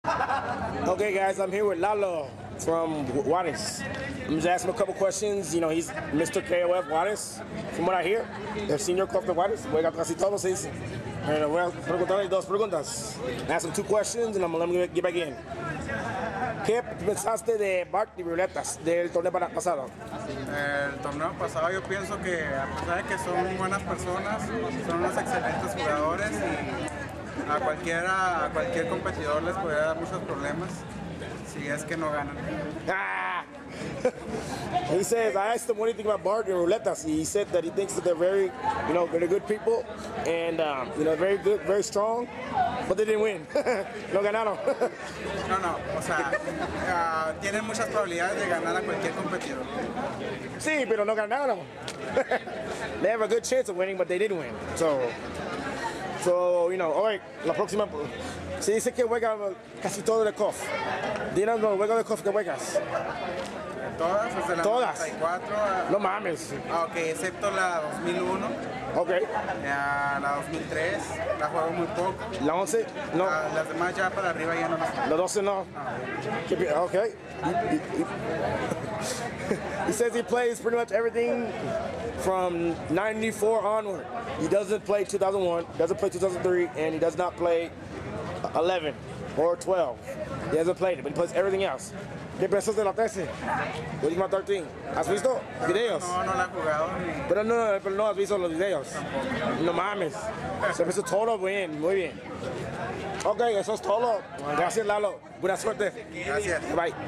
Okay, guys, I'm here with Lalo from JuareZ. I'm just asking him a couple questions. You know, he's Mr. KOF JuareZ. From what I hear, el señor KOF de JuareZ juega casi todo, se dice. And voy a preguntarle dos preguntas. Ask him two questions and I'm gonna let him get back in. ¿Qué pensaste de Bart y Ruletas del torneo pasado? El torneo pasado yo pienso que a pesar de que son buenas personas, son unos excelentes jugadores y a cualquier competidor les puede dar muchos problemas si es que no ganan. Ah! He says, I asked him what do you think about Bart and Ruletas. He said that he thinks that they're very, very good people and very good, very strong, but they didn't win. No ganaron. No, o sea, tienen muchas probabilidades de ganar a cualquier competidor. Sí, pero no ganaron. They have a good chance of winning, but they didn't win. So alright, la próxima. Se dice que juega casi todo de KOF. Dinos los juegos de KOF que juegas. Todas, desde la Todas. 94 No mames. Ok, excepto la 2001. Ok. La 2003, la juego muy poco. La 11, no. Las demás ya para arriba ya no las juego. La 12, no. Okay. He says he plays pretty much everything from 94 onward. He doesn't play 2001, doesn't play 2003, and he does not play 11 or 12. He hasn't played it, but he plays everything else. ¿Qué piensas de la 13? Última 13. ¿Has visto videos? No la he jugado. Pero no has visto los videos. Tampoco. No mames. Se me hizo todo bien, muy bien. Ok, eso es todo. Gracias, Lalo. Buena suerte. Gracias. Bye.